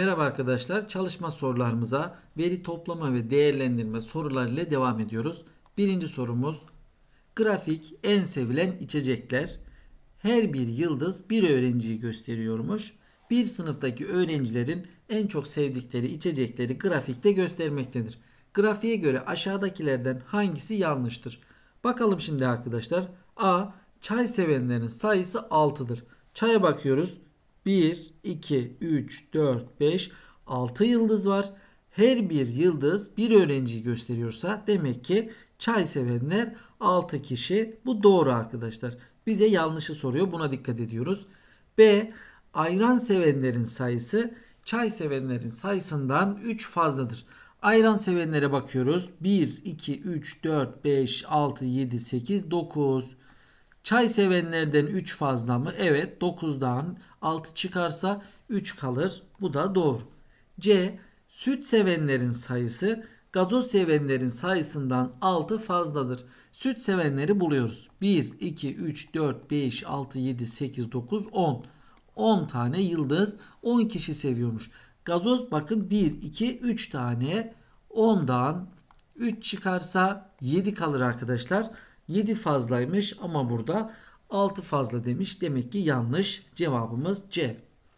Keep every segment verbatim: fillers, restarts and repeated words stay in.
Merhaba arkadaşlar. Çalışma sorularımıza veri toplama ve değerlendirme sorularıyla devam ediyoruz. Birinci sorumuz: grafik en sevilen içecekler. Her bir yıldız bir öğrenciyi gösteriyormuş. Bir sınıftaki öğrencilerin en çok sevdikleri içecekleri grafikte göstermektedir. Grafiğe göre aşağıdakilerden hangisi yanlıştır? Bakalım şimdi arkadaşlar. A. Çay sevenlerin sayısı altıdır. Çaya bakıyoruz. bir, iki, üç, dört, beş, altı yıldız var. Her bir yıldız bir öğrenciyi gösteriyorsa demek ki çay sevenler altı kişi. Bu doğru arkadaşlar. Bize yanlışı soruyor. Buna dikkat ediyoruz. B. Ayran sevenlerin sayısı çay sevenlerin sayısından üç fazladır. Ayran sevenlere bakıyoruz. bir, iki, üç, dört, beş, altı, yedi, sekiz, dokuz. Çay sevenlerden üç fazla mı? Evet. dokuzdan altı çıkarsa üç kalır. Bu da doğru. C. Süt sevenlerin sayısı gazoz sevenlerin sayısından altı fazladır. Süt sevenleri buluyoruz. bir, iki, üç, dört, beş, altı, yedi, sekiz, dokuz, on. on tane yıldız on kişi seviyormuş. Gazoz bakın bir, iki, üç tane. ondan üç çıkarsa yedi kalır arkadaşlar. yedi fazlaymış ama burada altı fazla demiş. Demek ki yanlış. Cevabımız C.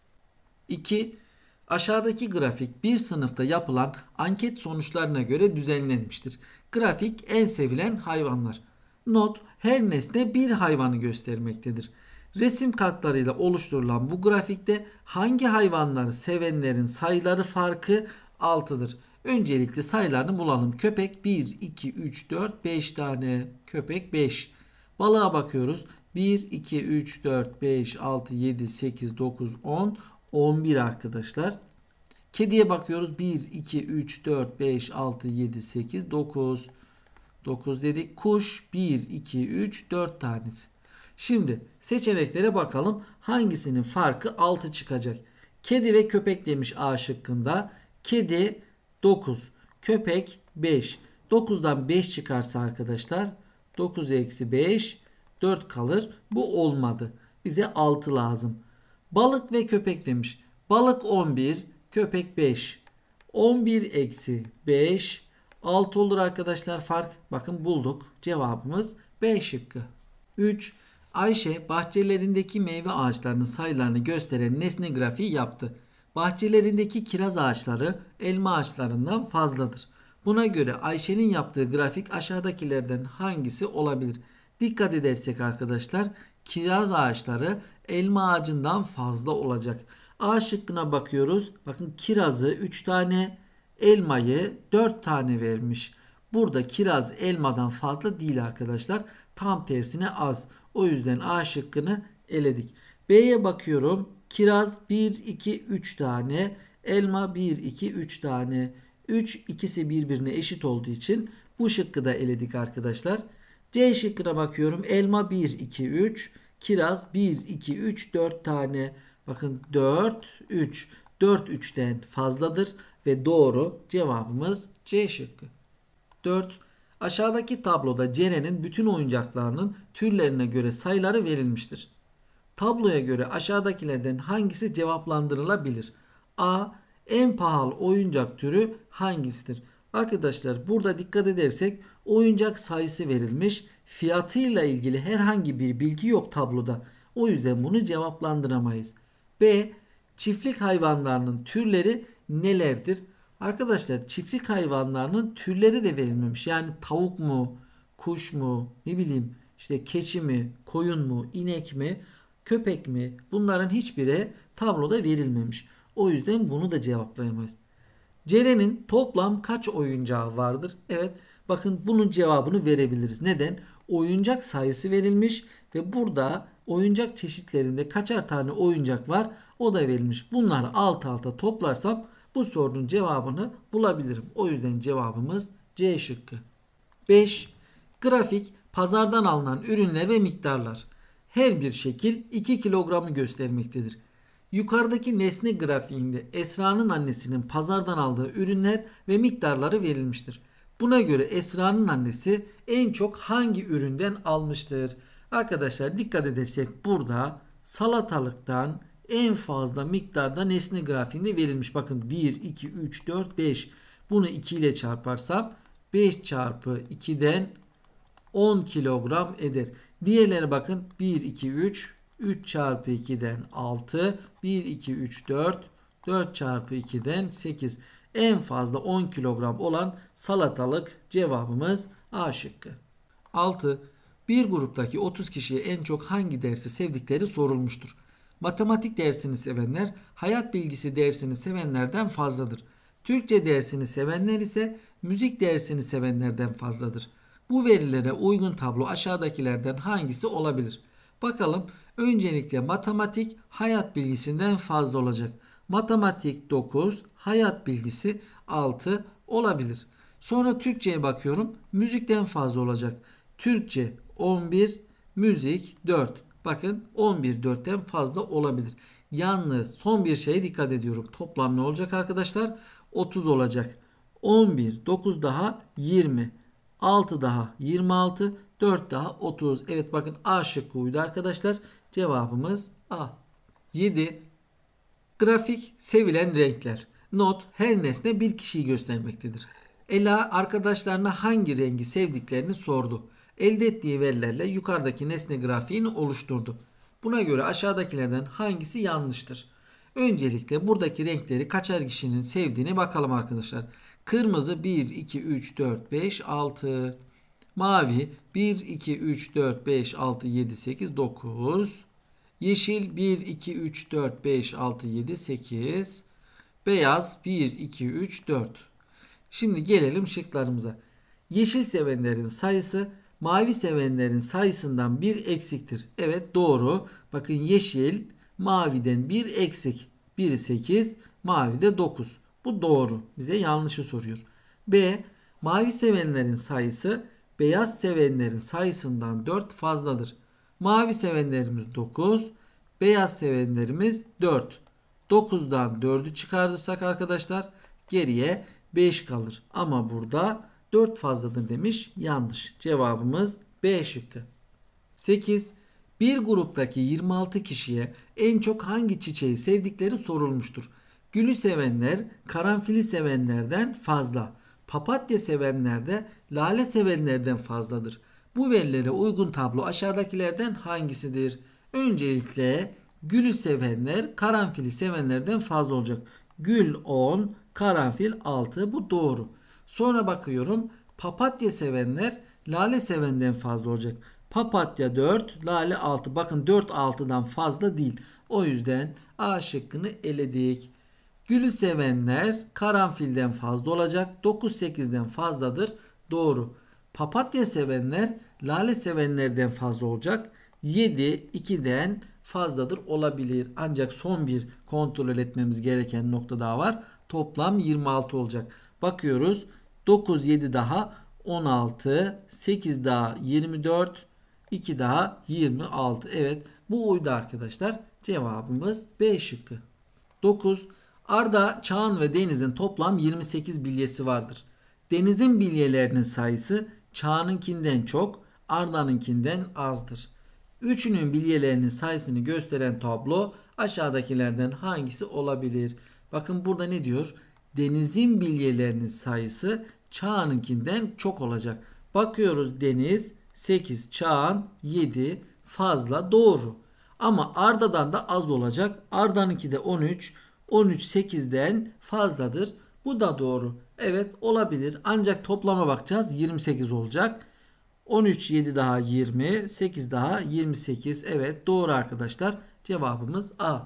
iki. Aşağıdaki grafik bir sınıfta yapılan anket sonuçlarına göre düzenlenmiştir. Grafik en sevilen hayvanlar. Not: her nesne bir hayvanı göstermektedir. Resim kartlarıyla oluşturulan bu grafikte hangi hayvanları sevenlerin sayıları farkı altıdır. Öncelikle sayılarını bulalım. Köpek bir, iki, üç, dört, beş tane. Köpek beş. Balığa bakıyoruz. bir, iki, üç, dört, beş, altı, yedi, sekiz, dokuz, on. on bir arkadaşlar. Kediye bakıyoruz. bir, iki, üç, dört, beş, altı, yedi, sekiz, dokuz. dokuz dedik. Kuş bir, iki, üç, dört tanesi. Şimdi seçeneklere bakalım. Hangisinin farkı altı çıkacak? Kedi ve köpek demiş A şıkkında. Kedi dokuz. Köpek beş. dokuzdan beş çıkarsa arkadaşlar dokuz eksi beş dört kalır. Bu olmadı. Bize altı lazım. Balık ve köpek demiş. Balık on bir, köpek beş. on bir eksi beş altı olur arkadaşlar fark. Bakın bulduk. Cevabımız B şıkkı. üç. Ayşe bahçelerindeki meyve ağaçlarının sayılarını gösteren nesne grafiği yaptı. Bahçelerindeki kiraz ağaçları elma ağaçlarından fazladır. Buna göre Ayşe'nin yaptığı grafik aşağıdakilerden hangisi olabilir? Dikkat edersek arkadaşlar kiraz ağaçları elma ağacından fazla olacak. A şıkkına bakıyoruz. Bakın kirazı üç tane, elmayı dört tane vermiş. Burada kiraz elmadan fazla değil arkadaşlar. Tam tersine az. O yüzden A şıkkını eledik. B'ye bakıyorum. Kiraz bir, iki, üç tane. Elma bir, iki, üç tane. üç ikisi birbirine eşit olduğu için bu şıkkı da eledik arkadaşlar. C şıkkına bakıyorum. Elma bir, iki, üç. Kiraz bir, iki, üç, dört tane. Bakın dört, üç. dört üçten fazladır ve doğru. Cevabımız C şıkkı. dört. Aşağıdaki tabloda Ceren'in bütün oyuncaklarının türlerine göre sayıları verilmiştir. Tabloya göre aşağıdakilerden hangisi cevaplandırılabilir? A. En pahalı oyuncak türü hangisidir? Arkadaşlar burada dikkat edersek oyuncak sayısı verilmiş. Fiyatıyla ilgili herhangi bir bilgi yok tabloda. O yüzden bunu cevaplandıramayız. B. Çiftlik hayvanlarının türleri nelerdir? Arkadaşlar çiftlik hayvanlarının türleri de verilmemiş. Yani tavuk mu, kuş mu, ne bileyim işte keçi mi, koyun mu, inek mi, köpek mi? Bunların hiçbiri tabloda verilmemiş. O yüzden bunu da cevaplayamayız. Ceren'in toplam kaç oyuncağı vardır? Evet, bakın bunun cevabını verebiliriz. Neden? Oyuncak sayısı verilmiş ve burada oyuncak çeşitlerinde kaçar tane oyuncak var o da verilmiş. Bunları alt alta toplarsam bu sorunun cevabını bulabilirim. O yüzden cevabımız C şıkkı. beş. Grafik pazardan alınan ürünler ve miktarlar. Her bir şekil iki kilogramı göstermektedir. Yukarıdaki nesne grafiğinde Esra'nın annesinin pazardan aldığı ürünler ve miktarları verilmiştir. Buna göre Esra'nın annesi en çok hangi üründen almıştır? Arkadaşlar dikkat edersek burada salatalıktan en fazla miktarda nesne grafiğinde verilmiş. Bakın bir, iki, üç, dört, beş. Bunu iki ile çarparsam beş çarpı iki'den on kilogram eder. Diğerlerine bakın. bir, iki, üç. üç çarpı iki'den altı. bir, iki, üç, dört. dört çarpı iki'den sekiz. En fazla on kilogram olan salatalık cevabımız A şıkkı. altı. Bir gruptaki otuz kişiye en çok hangi dersi sevdikleri sorulmuştur. Matematik dersini sevenler hayat bilgisi dersini sevenlerden fazladır. Türkçe dersini sevenler ise müzik dersini sevenlerden fazladır. Bu verilere uygun tablo aşağıdakilerden hangisi olabilir? Bakalım, öncelikle matematik hayat bilgisinden fazla olacak. Matematik dokuz, hayat bilgisi altı olabilir. Sonra Türkçe'ye bakıyorum. Müzikten fazla olacak. Türkçe on bir, müzik dört. Bakın on bir dörtten fazla olabilir. Yalnız son bir şeye dikkat ediyorum. Toplam ne olacak arkadaşlar? otuz olacak. on bir, dokuz daha yirmi. altı daha yirmi altı, dört daha otuz. Evet, bakın A şıkkı uydu arkadaşlar. Cevabımız A. yedi. Grafik sevilen renkler. Not: her nesne bir kişiyi göstermektedir. Ela arkadaşlarına hangi rengi sevdiklerini sordu. Elde ettiği verilerle yukarıdaki nesne grafiğini oluşturdu. Buna göre aşağıdakilerden hangisi yanlıştır? Öncelikle buradaki renkleri kaçar kişinin sevdiğine bakalım arkadaşlar. Kırmızı bir, iki, üç, dört, beş, altı. Mavi bir, iki, üç, dört, beş, altı, yedi, sekiz, dokuz. Yeşil bir, iki, üç, dört, beş, altı, yedi, sekiz. Beyaz bir, iki, üç, dört. Şimdi gelelim şıklarımıza. Yeşil sevenlerin sayısı mavi sevenlerin sayısından bir eksiktir. Evet, doğru. Bakın, yeşil maviden bir eksik. biri sekiz, mavide dokuz. Bu doğru. Bize yanlışı soruyor. B. Mavi sevenlerin sayısı beyaz sevenlerin sayısından dört fazladır. Mavi sevenlerimiz dokuz, beyaz sevenlerimiz dört. dokuzdan dördü çıkarırsak arkadaşlar geriye beş kalır. Ama burada dört fazladır demiş. Yanlış. Cevabımız B şıkkı. sekiz. Bir gruptaki yirmi altı kişiye en çok hangi çiçeği sevdikleri sorulmuştur. Gülü sevenler karanfili sevenlerden fazla. Papatya sevenler de lale sevenlerden fazladır. Bu verilere uygun tablo aşağıdakilerden hangisidir? Öncelikle gülü sevenler karanfili sevenlerden fazla olacak. Gül on, karanfil altı. Bu doğru. Sonra bakıyorum, papatya sevenler lale sevenden fazla olacak. Papatya dört, lale altı. Bakın, dört altıdan fazla değil. O yüzden A şıkkını eledik. Gülü sevenler karanfilden fazla olacak. dokuz sekizden fazladır. Doğru. Papatya sevenler lale sevenlerden fazla olacak. yedi iki'den fazladır olabilir. Ancak son bir kontrol etmemiz gereken nokta daha var. Toplam yirmi altı olacak. Bakıyoruz. dokuz, yedi daha on altı, sekiz daha yirmi dört, iki daha yirmi altı. Evet, bu uydu arkadaşlar. Cevabımız B şıkkı. dokuz. Arda, Çağan ve Deniz'in toplam yirmi sekiz bilyesi vardır. Deniz'in bilyelerinin sayısı Çağan'ınkinden çok, Arda'nınkinden azdır. Üçünün bilyelerinin sayısını gösteren tablo aşağıdakilerden hangisi olabilir? Bakın, burada ne diyor? Deniz'in bilyelerinin sayısı Çağan'ınkinden çok olacak. Bakıyoruz, Deniz sekiz, Çağan yedi, fazla, doğru. Ama Arda'dan da az olacak. Arda'nınki de on üç. on üç sekiz'den fazladır. Bu da doğru. Evet, olabilir. Ancak toplama bakacağız. yirmi sekiz olacak. on üç, yedi daha yirmi. sekiz daha yirmi sekiz. Evet, doğru arkadaşlar. Cevabımız A.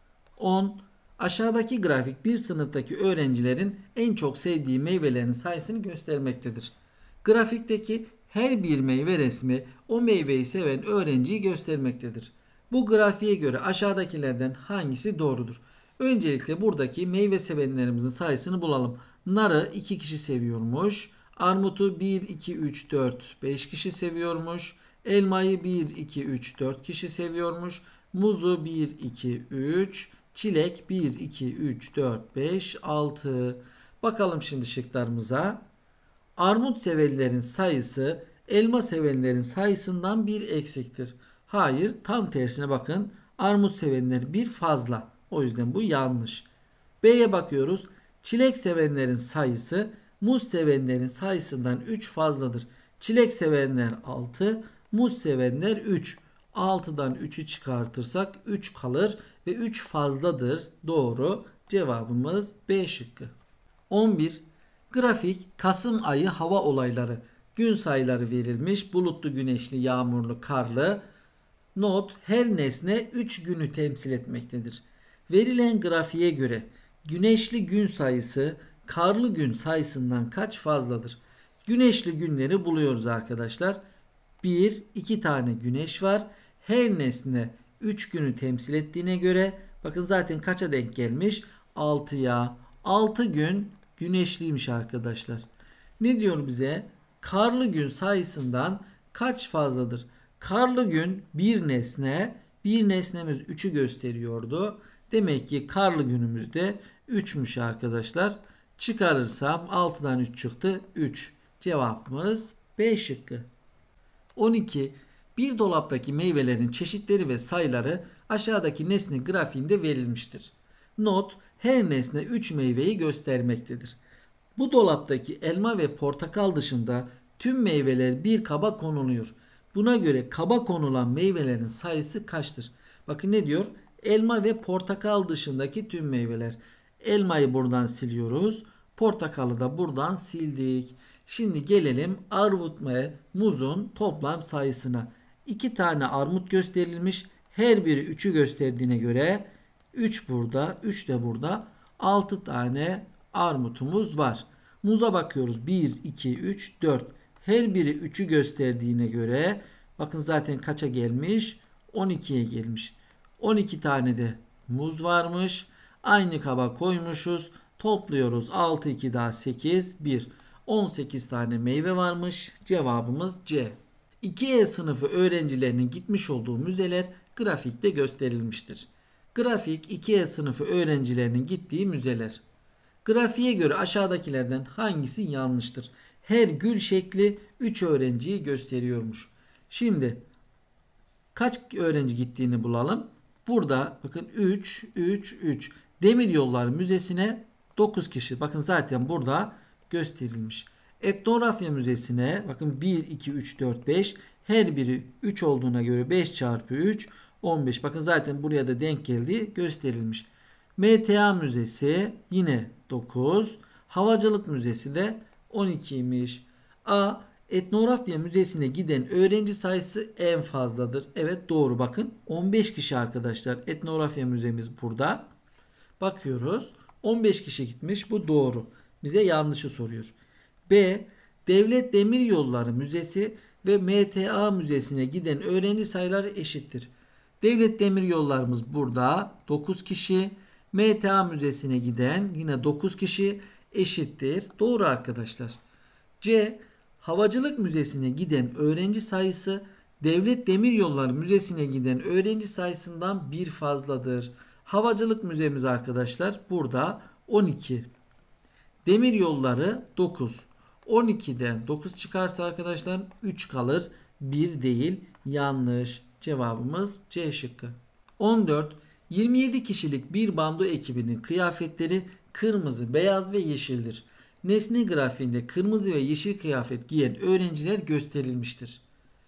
on. Aşağıdaki grafik bir sınıftaki öğrencilerin en çok sevdiği meyvelerin sayısını göstermektedir. Grafikteki her bir meyve resmi o meyveyi seven öğrenciyi göstermektedir. Bu grafiğe göre aşağıdakilerden hangisi doğrudur? Öncelikle buradaki meyve sevenlerimizin sayısını bulalım. Narı iki kişi seviyormuş. Armutu bir, iki, üç, dört, beş kişi seviyormuş. Elmayı bir, iki, üç, dört kişi seviyormuş. Muzu bir, iki, üç. Çilek bir, iki, üç, dört, beş, altı. Bakalım şimdi şıklarımıza. Armut sevenlerin sayısı elma sevenlerin sayısından bir eksiktir. Hayır, tam tersine bakın. Armut sevenler bir fazla. O yüzden bu yanlış. B'ye bakıyoruz. Çilek sevenlerin sayısı muz sevenlerin sayısından üç fazladır. Çilek sevenler altı, muz sevenler üç. altıdan üçü çıkartırsak üç kalır ve üç fazladır. Doğru. Cevabımız B şıkkı. on bir. Grafik Kasım ayı hava olayları. Gün sayıları verilmiş. Bulutlu, güneşli, yağmurlu, karlı. Not: her nesne üç günü temsil etmektedir. Verilen grafiğe göre güneşli gün sayısı karlı gün sayısından kaç fazladır? Güneşli günleri buluyoruz arkadaşlar. bir, iki tane güneş var. Her nesne üç günü temsil ettiğine göre bakın zaten kaça denk gelmiş? altıya. altı gün güneşliymiş arkadaşlar. Ne diyor bize? Karlı gün sayısından kaç fazladır? Karlı gün bir nesne, bir nesnemiz üçü gösteriyordu. Demek ki karlı günümüzde üçmüş arkadaşlar. Çıkarırsam altıdan üç çıktı. üç. Cevabımız B şıkkı. on iki. Bir dolaptaki meyvelerin çeşitleri ve sayıları aşağıdaki nesne grafiğinde verilmiştir. Not: her nesne üç meyveyi göstermektedir. Bu dolaptaki elma ve portakal dışında tüm meyveler bir kaba konuluyor. Buna göre kaba konulan meyvelerin sayısı kaçtır? Bakın ne diyor? Elma ve portakal dışındaki tüm meyveler. Elmayı buradan siliyoruz. Portakalı da buradan sildik. Şimdi gelelim armut ve muzun toplam sayısına. iki tane armut gösterilmiş. Her biri üçü gösterdiğine göre üç burada, üç de burada. altı tane armutumuz var. Muza bakıyoruz. bir, iki, üç, dört. Her biri üçü gösterdiğine göre bakın zaten kaça gelmiş? on ikiye gelmiş. on iki tane de muz varmış. Aynı kaba koymuşuz. Topluyoruz. altı, iki daha sekiz, bir. on sekiz tane meyve varmış. Cevabımız C. iki E sınıfı öğrencilerinin gitmiş olduğu müzeler grafikte gösterilmiştir. Grafik iki E sınıfı öğrencilerinin gittiği müzeler. Grafiğe göre aşağıdakilerden hangisi yanlıştır? Her gül şekli üç öğrenciyi gösteriyormuş. Şimdi kaç öğrenci gittiğini bulalım. Burada bakın üç, üç, üç. Demiryollar Müzesi'ne dokuz kişi. Bakın zaten burada gösterilmiş. Etnografya Müzesi'ne bakın bir, iki, üç, dört, beş. Her biri üç olduğuna göre beş çarpı üç, on beş. Bakın zaten buraya da denk geldiği gösterilmiş. M T A Müzesi yine dokuz. Havacılık Müzesi de on ikiymiş. A. Etnografya Müzesi'ne giden öğrenci sayısı en fazladır. Evet doğru bakın. on beş kişi arkadaşlar. Etnografya Müzemiz burada. Bakıyoruz. on beş kişi gitmiş. Bu doğru. Bize yanlışı soruyor. B. Devlet Demiryolları Müzesi ve M T A Müzesi'ne giden öğrenci sayıları eşittir. Devlet Demiryollarımız burada dokuz kişi. M T A Müzesi'ne giden yine dokuz kişi eşittir. Doğru arkadaşlar. C. Havacılık Müzesi'ne giden öğrenci sayısı Devlet Demiryolları Müzesi'ne giden öğrenci sayısından bir fazladır. Havacılık Müzemiz arkadaşlar burada on iki. Demiryolları dokuz. on ikiden dokuz çıkarsa arkadaşlar üç kalır. bir değil. Yanlış. Cevabımız C şıkkı. on dört. yirmi yedi kişilik bir bando ekibinin kıyafetleri kırmızı, beyaz ve yeşildir. Nesne grafiğinde kırmızı ve yeşil kıyafet giyen öğrenciler gösterilmiştir.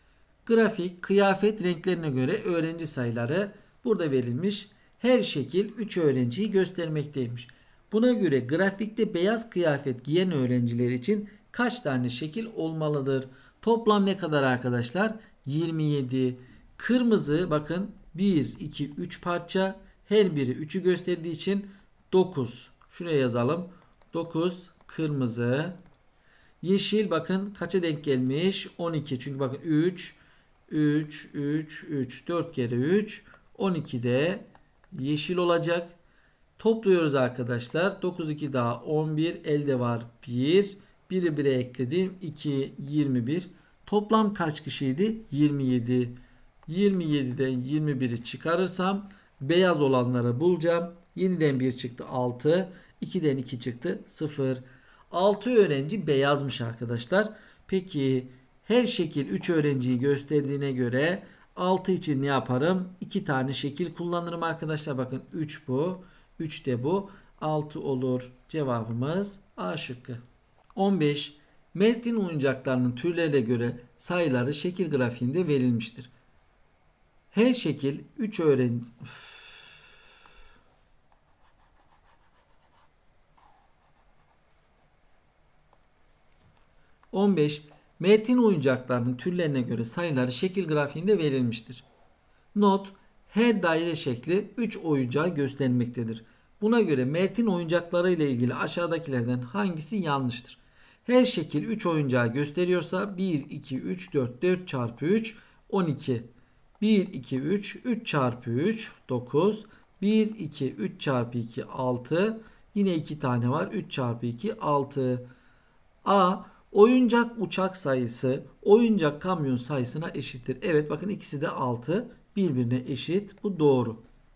Grafik kıyafet renklerine göre öğrenci sayıları burada verilmiş. Her şekil üç öğrenciyi göstermekteymiş. Buna göre grafikte beyaz kıyafet giyen öğrenciler için kaç tane şekil olmalıdır? Toplam ne kadar arkadaşlar? yirmi yedi. Kırmızı bakın bir, iki, üç parça. Her biri üçü gösterdiği için dokuz. Şuraya yazalım. dokuz kırmızı. Yeşil bakın kaça denk gelmiş? on iki. Çünkü bakın üç, üç, üç, üç. dört kere üç. on iki de yeşil olacak. Topluyoruz arkadaşlar. dokuz, iki daha on bir. Elde var bir. biri bire ekledim. iki, yirmi bir. Toplam kaç kişiydi? yirmi yedi. yirmi yediden yirmi biri çıkarırsam beyaz olanları bulacağım. yediden bir çıktı altı. ikiden iki çıktı sıfır. altı öğrenci beyazmış arkadaşlar. Peki her şekil üç öğrenciyi gösterdiğine göre altı için ne yaparım? iki tane şekil kullanırım arkadaşlar. Bakın üç bu. üç de bu. altı olur. Cevabımız A şıkkı. on beş. Mert'in oyuncaklarının türlerine göre sayıları şekil grafiğinde verilmiştir. Her şekil üç öğrenci... on beş. Mert'in oyuncaklarının türlerine göre sayıları şekil grafiğinde verilmiştir. Not: her daire şekli üç oyuncağı göstermektedir. Buna göre Mert'in oyuncakları ile ilgili aşağıdakilerden hangisi yanlıştır? Her şekil üç oyuncağı gösteriyorsa bir, iki, üç, dört, dört çarpı üç, on iki. bir, iki, üç, üç çarpı üç, dokuz. bir, iki, üç çarpı iki, altı. Yine iki tane var. üç çarpı iki, altı. A. Oyuncak uçak sayısı oyuncak kamyon sayısına eşittir. Evet, bakın ikisi de altı. Birbirine eşit. Bu doğru.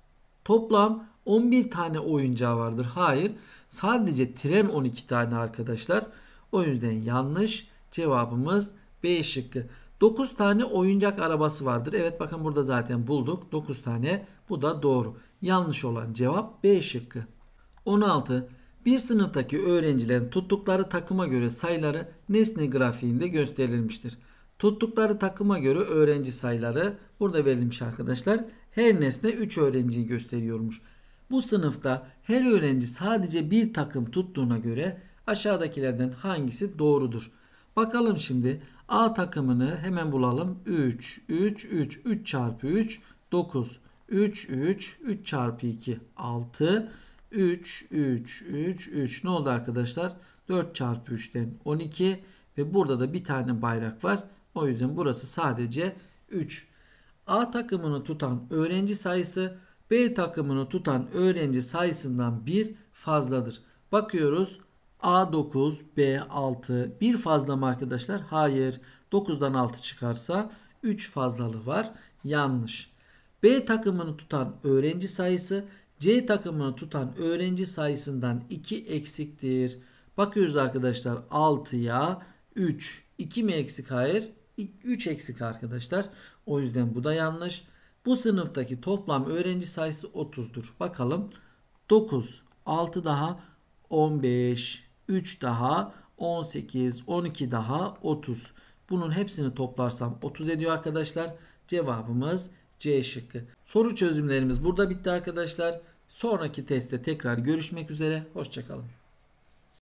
Toplam on bir tane oyuncağı vardır. Hayır. Sadece tren on iki tane arkadaşlar. O yüzden yanlış. Cevabımız B şıkkı. dokuz tane oyuncak arabası vardır. Evet, bakın burada zaten bulduk. dokuz tane. Bu da doğru. Yanlış olan cevap B şıkkı. on altı. Bir sınıftaki öğrencilerin tuttukları takıma göre sayıları nesne grafiğinde gösterilmiştir. Tuttukları takıma göre öğrenci sayıları burada verilmiş arkadaşlar. Her nesne üç öğrenciyi gösteriyormuş. Bu sınıfta her öğrenci sadece bir takım tuttuğuna göre aşağıdakilerden hangisi doğrudur? Bakalım şimdi. A takımını hemen bulalım. üç, üç, üç, üç çarpı üç, dokuz. üç, üç, üç çarpı iki, altı. üç, üç, üç, üç. Ne oldu arkadaşlar? dört çarpı üçten on iki. Ve burada da bir tane bayrak var. O yüzden burası sadece üç. A takımını tutan öğrenci sayısı B takımını tutan öğrenci sayısından bir fazladır. Bakıyoruz. A dokuz, B altı. Bir fazla mı arkadaşlar? Hayır. dokuzdan altı çıkarsa üç fazlalığı var. Yanlış. B takımını tutan öğrenci sayısı C takımını tutan öğrenci sayısından iki eksiktir. Bakıyoruz arkadaşlar, altıya üç. iki mi eksik? Hayır. üç eksik arkadaşlar. O yüzden bu da yanlış. Bu sınıftaki toplam öğrenci sayısı otuzdur. Bakalım. dokuz, altı daha on beş, üç daha on sekiz, on iki daha otuz. Bunun hepsini toplarsam otuz ediyor arkadaşlar. Cevabımız C şıkkı. Soru çözümlerimiz burada bitti arkadaşlar. Sonraki testte tekrar görüşmek üzere. Hoşça kalın.